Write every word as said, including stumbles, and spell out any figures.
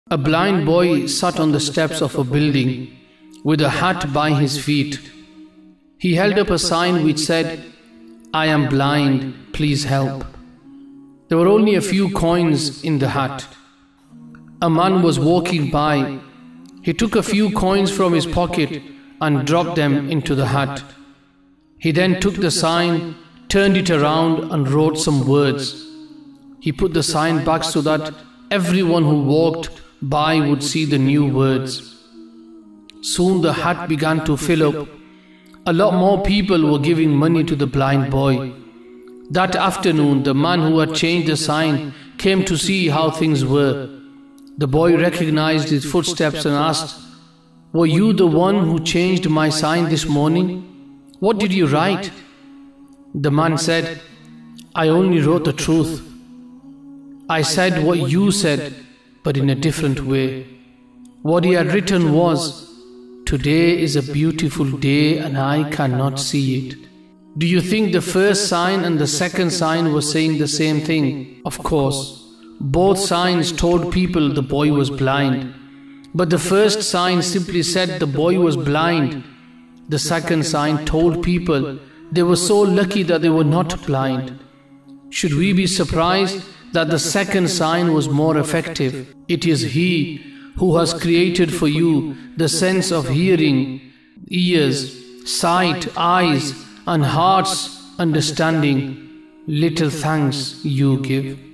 A blind boy sat on the steps of a building with a hat by his feet. He held up a sign which said, "I am blind, please help." There were only a few coins in the hat. A man was walking by. He took a few coins from his pocket and dropped them into the hat. He then took the sign, turned it around and wrote some words. He put the sign back so that everyone who walked by would see the new words. Soon the hat began to fill up. A lot more people were giving money to the blind boy. That afternoon, the man who had changed the sign came to see how things were. The boy recognized his footsteps and asked, "Were you the one who changed my sign this morning? What did you write?" The man said, "I only wrote the truth. I said what you said, but in a different way." What he had written was, "Today is a beautiful day and I cannot see it." Do you think the first sign and the second sign were saying the same thing? Of course. Both signs told people the boy was blind. But the first sign simply said the boy was blind. The second sign told people they were so lucky that they were not blind. Should we be surprised that the second sign was more effective? It is He who has created for you the sense of hearing, ears, sight, eyes, and heart's understanding. Little thanks you give.